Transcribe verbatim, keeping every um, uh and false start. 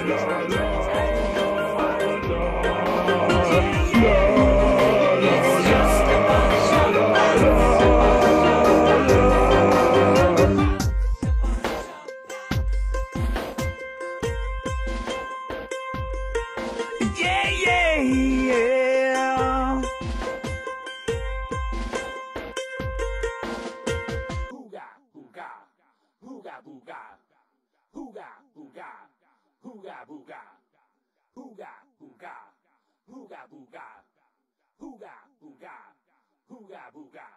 Yeah, yeah, yeah. Hooga, hooga, hooga, booga, hooga, hooga, hooga, booga, hooga, hooga, hooga, booga, hooga, hooga, hooga, booga.